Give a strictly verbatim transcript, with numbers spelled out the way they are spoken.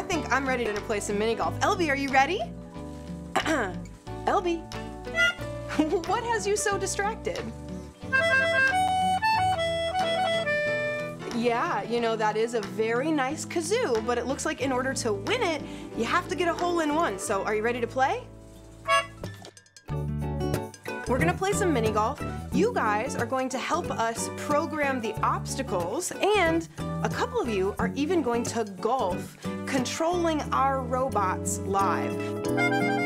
think I'm ready to play some mini golf. Elby, are you ready? Elby, what has you so distracted? Yeah, you know, that is a very nice kazoo, but it looks like in order to win it, you have to get a hole in one. So are you ready to play? We're gonna play some mini golf. You guys are going to help us program the obstacles, and a couple of you are even going to golf, controlling our robots live.